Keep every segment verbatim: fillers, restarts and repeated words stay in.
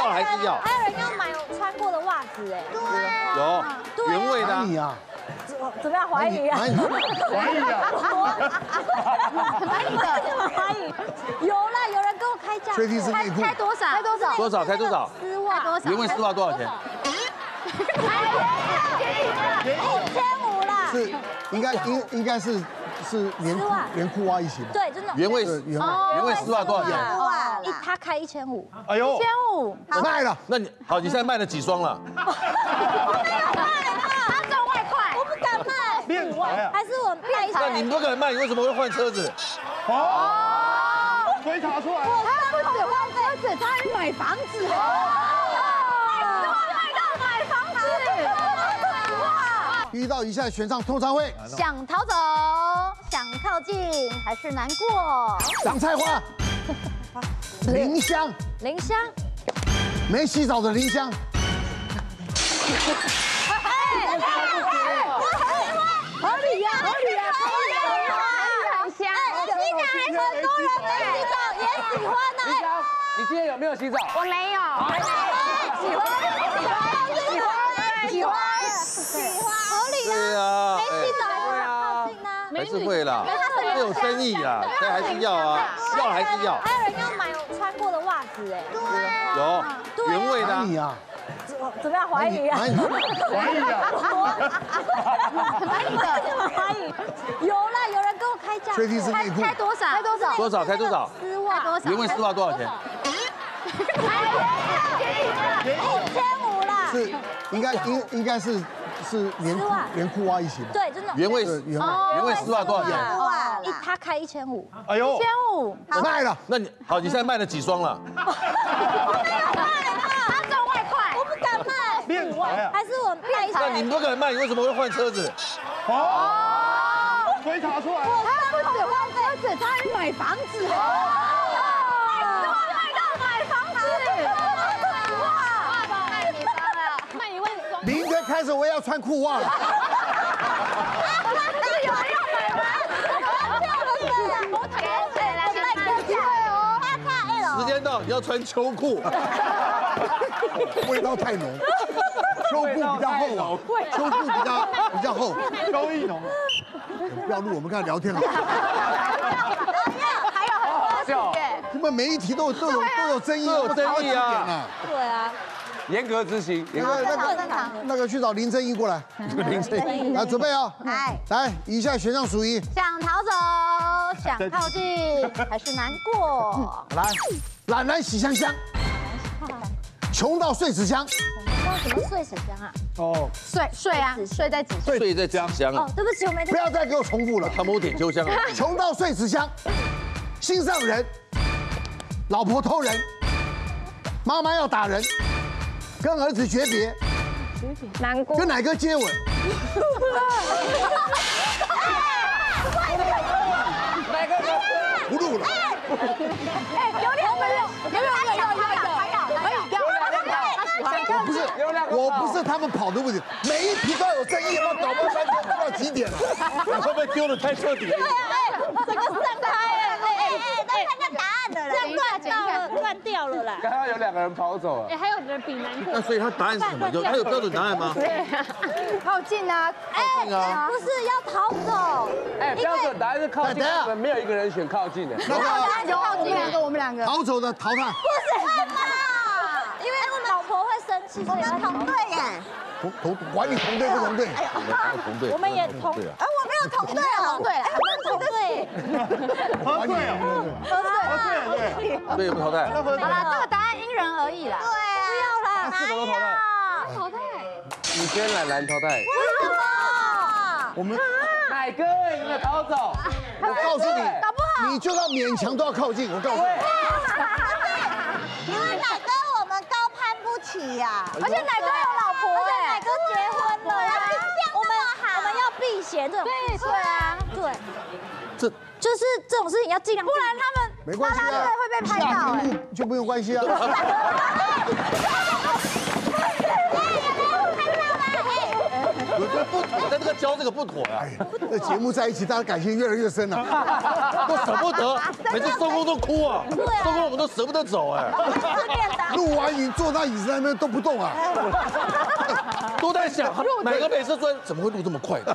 要了还是要。 还有人要买我穿过的袜子哎。对啊。有原味的。 你啊。 怎么样？怀疑啊？ 怀疑啊！ 怀疑啊！ 怀疑的，怎么怀疑？有啦，有人跟我开价。 确定是内裤。 开多少？开多少？ 多少？开多少？ 丝袜多少？ 原味丝袜多少钱？ 一千五啦。 是，应该应应该是是连裤连裤袜一起吧？ 对，真的。 原味原味原味丝袜多少钱？ 哇，一他开一千五。 哎呦， 一千五卖了。 那你好，你现在卖了几双了？ 没有卖了，他赚外快，我不敢卖。 练财啊！ 还是我卖一那你不敢卖，你为什么会换车子？ 哦，追查出来了。 他不止换车子，他还买房子。卖到买房子。哇！ 遇到以下选项通常会想逃走，想靠近，还是难过？ 长菜花、林香、 林香。 没洗澡的林香。 合理呀，合理呀，合理呀，很香。竟然还很多人没洗澡也喜欢呢。 林香，你今天有没有洗澡？ 我没有。喜欢，喜欢，喜欢，喜欢，喜欢，合理对呀。 啊， 没洗澡还是想靠近呢？ 还是会啦，这有生意啦，所以还是要啊，要了还是要。 还有人要买我穿过的袜子哎。 有原味的。 你啊。 怎么样？怀疑啊？ 怀疑啊！ 怀疑啊！ 怀疑的，怎么怀疑？有啦，有人跟我开价。 确定是内裤。 开多少？开多少？ 多少？开多少？ 丝袜多少？ 原味丝袜多少钱？ 一千五啦。 是，应该应应该是是连裤连裤袜一起吧？ 对，真的。 原味原味原味丝袜多少钱？ 哇，一他开一千五。 哎呦， 一千五。 卖了。 那你好，你现在卖了几双了？ 没有卖了，他赚外快，我不敢卖。 练财啊！ 还是我卖一那你不敢卖，你为什么会换车子？ 哦，追查出来了。 他不止换车子，他还买房子。哇，卖到买房子。哇，卖你房了，卖一万双。 明天开始我也要穿裤袜了。 是有人要买吗？我给谁来卖个价哦？八卡 L。 时间到，你要穿秋裤。 味道太浓，秋裤比较厚啊，秋裤比较比较厚， 高一浓。 不要录，我们刚才聊天了。 还有很多笑， 你们每一题都有都有都有争议， 都有争议啊。 对啊， 严格执行，严格。 那个那个那个去找林正义过来， 林正义来准备啊！ 来， 来，以下选项属于想逃走，想靠近，还是难过？ 来，懒懒喜香香，穷到碎纸箱。 什么碎纸箱啊？ 哦， 睡睡啊，睡在纸箱。 睡在纸箱啊哦，，对不起，我没听。 不要再给我重复了。 他某点秋香。 穷到碎纸箱，心上人，老婆偷人，妈妈要打人，跟儿子诀别， 难过。 跟奶哥接吻。 哪个？ 不录了。 哎，有两个有有有有有有还有可以掉。 我不是，我不是他们跑的问题，每一题都有争议，我搞不翻天不知道几点了。 你会不会丢的太彻底了？ 对啊，哎，整个散开哎哎哎，都看到答案了啦，这样断掉了，断掉了啦。 刚刚有两个人跑走了。 哎，还有人比难过。 那所以他答案是什么？有他有标准答案吗？ 靠近啊！哎，不是要逃走。 哎，标准答案是靠近，我们没有一个人选靠近的。 那个有我们两个，我们两个。 逃走的淘汰。 不是嘛？因为我们老婆会生气，所以要同队耶。 同同管你同队不同队？ 同队， 我们也同， 对啊。 哎，我没有同队啊，同队了，我们同队。 喝醉了， 喝醉喝醉了，对。 对，不淘汰。 那喝醉好了，这了。 个答案因人而异啦。对啊，不要啦， 四个都淘汰。 淘汰。 你先懒懒淘汰。 为什么？ 我们奶哥赢了，逃走。 我告诉你， 搞不好你就算勉强都要靠近。我告诉你， 因为奶哥我们高攀不起呀，而且奶哥有老婆哎，奶哥结婚了呀，我们我们要避嫌这种，对对啊，对， 这就是这种事情要尽量，不然他们没关系啊， 会被拍到哎， 下题目就没有关系啊。 我觉得不妥，但这个教这个不妥呀。 这节目在一起，大家感情越来越深了。 都舍不得，每次收工都哭啊。收工我们都舍不得走哎。 录完影坐在椅子那边都不动啊。 都在想哪个美食专怎么会录这么快？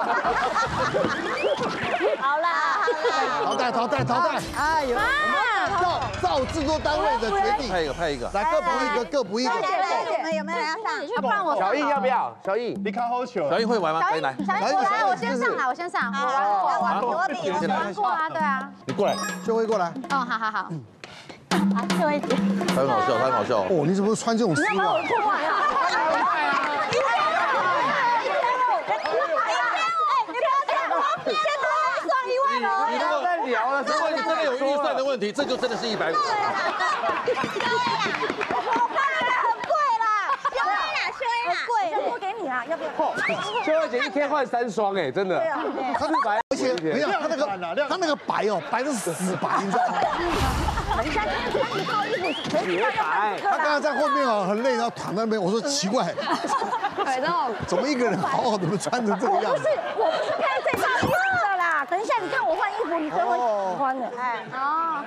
好啦， 淘汰淘汰淘汰。 哎呦， 照照制作单位的决定， 拍一个拍一个， 来各补一个，各补一个。 我们有没有人要上？要不然我小易要不要？小易， 你看好球。 小英会玩吗？来来， 小英过来，我先上来，我先上。我玩过，我我比我玩过啊，对啊。 你过来， 秀慧过来。 哦，好好好。好，秀慧姐。 他很好笑，他很好笑。 哦，你怎么穿这种丝袜？ 破坏啊！ 你如果在聊了，如果你真的有预算的问题，这就真的是一百五。 秀慧姐一天换三双哎，真的。 他那白，而且没有他那个他那个白哦，白的是死白，你知道吗？ 洁白。 他刚刚在后面哦，很累，然后躺在那边。我说奇怪，怎么一个人好好的穿成这个样子？ 不是，我不是看这套衣服的啦。等一下，你看我换衣服，你就会喜欢的。哎，哦。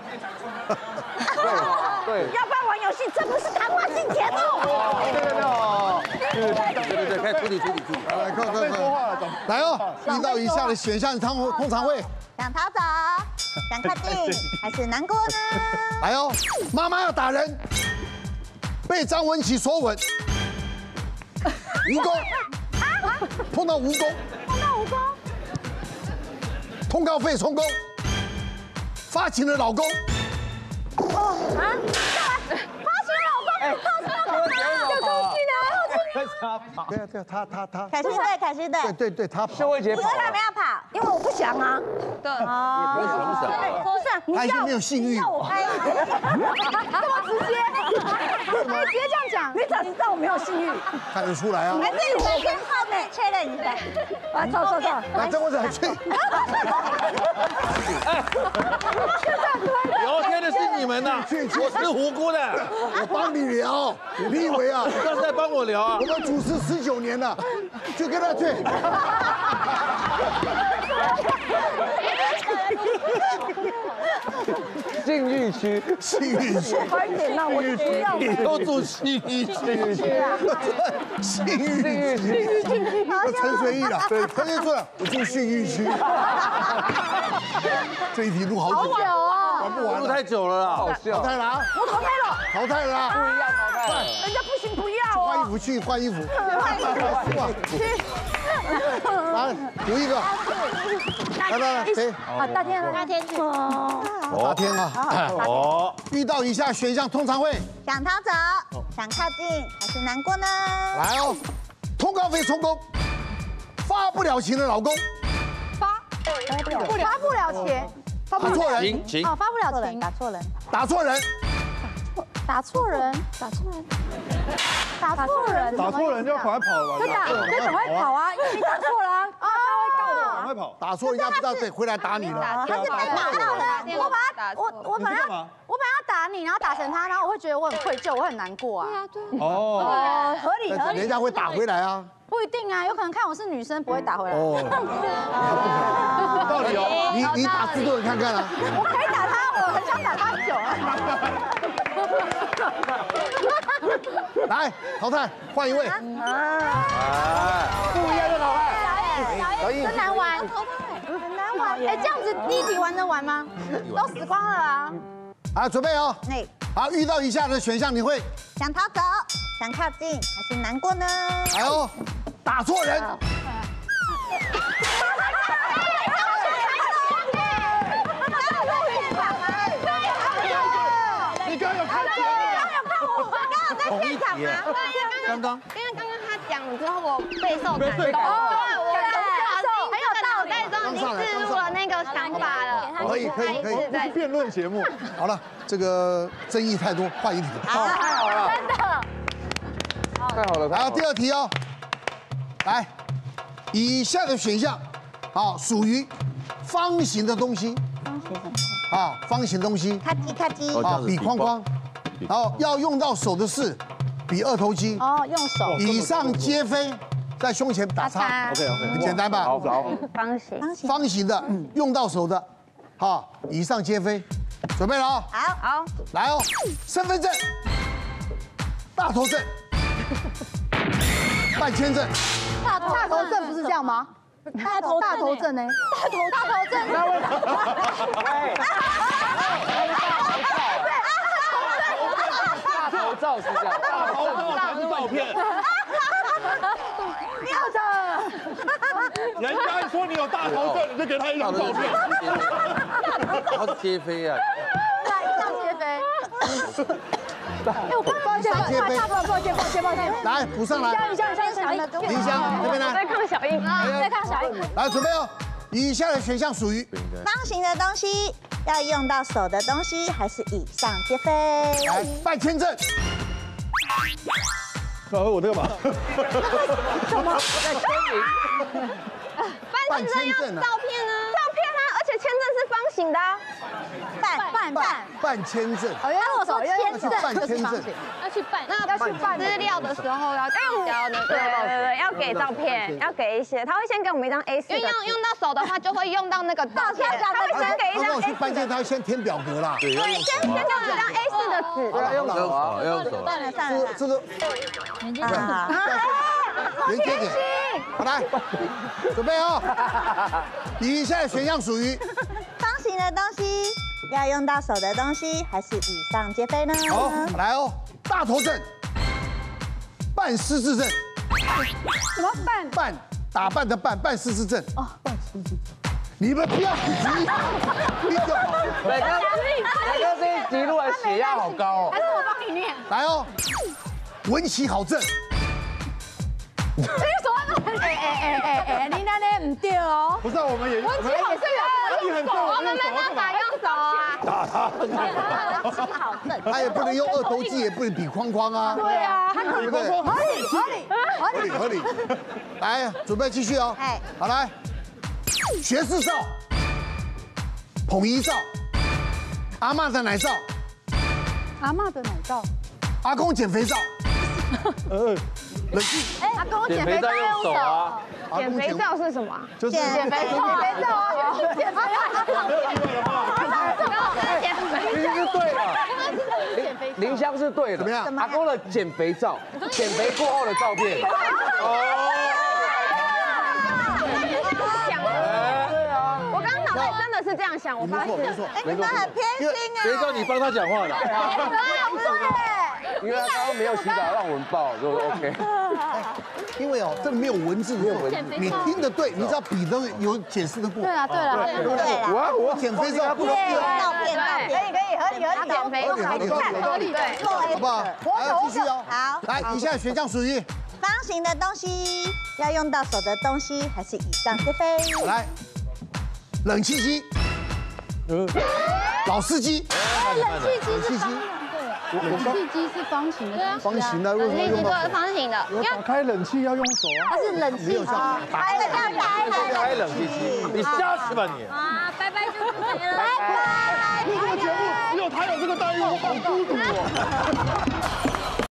对。 要不然玩游戏，这不是谈话性节目。 对对对。 对对对，开始处理处理处理。 来，快快快，来哦！遇到以下的选项，通通常会想逃走，想靠近，还是难过呢？ 来哦！妈妈要打人，被张文琪索吻，蜈蚣，碰到蜈蚣， 碰到蜈蚣， 通告费充公，发情的老公。 哦啊！发情老公，发情老公，有东西呢！ 对啊对啊，他他他。 凯西队，凯西队。 对对对，他跑。 秀慧姐你为什么要跑？因为我不想啊。对。哦。 为什么不想啊？ 不是， 他已经没有性欲。 要我拍吗？这么直接？你直接这样讲，你怎么知道我没有性欲？ 看得出来啊。 还是你们先后面确认一下。来，走走走。 来，张文琪去。 聊天的是你们呐，我是无辜的。 我帮你聊，你以为啊？ 你刚才帮我聊啊我？们主持十九年了，就跟他去。 禁欲区， 性欲区， 快点让我需要。 你都住信义区， 性欲区，我陈随意了，对，陈随意说了，我住性欲区。这一题录好久， 久啊！ 玩不完了， 录太久了啦。 好淘笑。 汰了啊， 我淘汰了， 淘汰了啊， 不一样淘汰。 人家不行，不要哦。 换衣服去换衣服，来读一个，来来来，谁？ 啊，大天，大天去。 大天啊， 哦， 遇到以下选项通常会想逃走，想靠近，还是难过呢？ 来哦，通告费充公，发不了情的老公， 发发不了钱，发打错人， 行行， 哦，发不了情，打错人， 打错人， 打错人，打错人，打错人， 打错人就要赶快跑了吧？ 真的，就赶快跑啊！因为你打错了啊，啊，他会告我。 赶快跑！ 打错人家不知道得回来打你了。 他是被打到的，我把他，我我本来要我本来要打你，然后打成他，然后我会觉得我很愧疚，我很难过啊。对啊，对。 哦， 哦，合理合理。 人家会打回来啊。 不一定啊，有可能看我是女生不会打回来。 哦， 到底哦， 你你打制作人看看啊。 我可以打他，我很想打他久啊。 来淘汰，换一位。 哎， 不一样就淘汰。 小易真难玩，很难玩。哎，这样子第一题玩得完吗？都死光了啊！ 好，准备哦。 那好，遇到以下的选项，你会想逃走，想靠近，还是难过呢？ 来哦，打错人。 你刚刚有看同一题啊，刚刚因为刚刚他讲了之后，我备受感动。 被感动对，我很有道理，终于置入了那个想法了。 可以可以可以， 不是辩论节目， 好了，这个争议太多，换一题。 好，太好了， 真的。 太好了， 来哦，第二题哦。来，以下的选项，好，属于方形的东西。啊，方形的东西。 咔叽咔叽。 啊，比框框。然后要用到手的是比二头肌。 哦，用手。 以上皆非， 在胸前打叉。 OK OK， 很简单吧？ 好好。 方形， 方形的，用到手的，好，以上皆非。准备了啊！ 好， 好， 来哦，身份证、大头症、办签证、 大头大头症不是这样吗？ 大头大头症呢？ 大头大头症。 大头照是这样，大头照才是照片。 要的。 人家说你有大头症，你就给他一张照片。 然后皆非啊。 以上皆非。哎，我抱歉，抱歉，抱歉，抱歉，抱歉，抱歉。 来补上来。 一下，一下，一下， 林香这边在来， 看小英， 再看小英， 来准备哦。以下的选项属于方形的东西要用到手的东西，还是以上皆非？ 来办签证， 呃，我这个嘛， 办签证啊， 照片啊，照片啊，而且签证是方形的啊。 办办办， 办签证， 哦，要用手，要用去办签证， 要去办， 那要去办资料的时候要要那个，对对对，要给照片，要给一些，他会先给我们一张 A 四，因为用用到手的话就会用到那个照片，他会先给一张他让我去 A 办签证，他要先填表格啦。 对，要用先先给我们一张 A 四的纸， 对啊，用手啊， 要用手。 算了算了， 这个这个啊， 连接点，好来，准备哦。以下的选项属于方形的东西要用到手的东西，还是以上皆非呢？ 好，来哦，大头症、办失智症、 什么办？ 办打扮的办办失智症哦，办失智症，你们不要急，你就磊哥，磊哥这一集录来血压好高哦。 还是我帮你念？ 来哦，文琪好症， 这个手按哎哎哎哎哎，你那那唔对哦。 不是啊，我们也文琪好症你很重， 我们没办法用手啊。 打他。 文琪好症， 他也不能用二头肌，也不能比框框啊， 对啊，他可对不对？ 合理合理合理。 合理合理。来，准备继续哦。 哎， 好来，学士照、捧姨照、阿嬷的奶照、 阿嬷的奶罩， 阿公减肥照。 呃， 冷气， 哎，阿公减肥减肥照用手啊， 阿公减肥照是什么？ 就是减肥减肥照啊，减肥其实是对的。林林香是对的。 怎么样？ 阿公的减肥照，减肥过后的照片。 我刚刚脑袋真的是这样想，我发现。 没错没错。 哎，你们很偏心啊！ 谁叫你帮他讲话的？ 因为他刚刚没有洗澡让我们抱，就 OK。 因为哦，这没有文字，没有文字，你听得对，你只要比都有解释得过。 对啊对了， 对不对？ 对我我减肥照不容易哦， 照片照片， 可以合理合理减肥合理合理合理合理对。 好不好？还要继续哦。 好来，以下选项属于方形的东西要用到手的东西，还是以上皆非？ 来，冷气机，老司机， 冷气机冷气机， 冷气机是方形的，对啊， 方形的，为什么一直做用到手？ 方形的， 我打开冷气要用手啊。 它是冷气机。 开了开了开冷气机，你瞎吃吧你！ 啊，拜拜就不没了，拜拜。 这个节目只有他有这个待遇，我好孤独哦。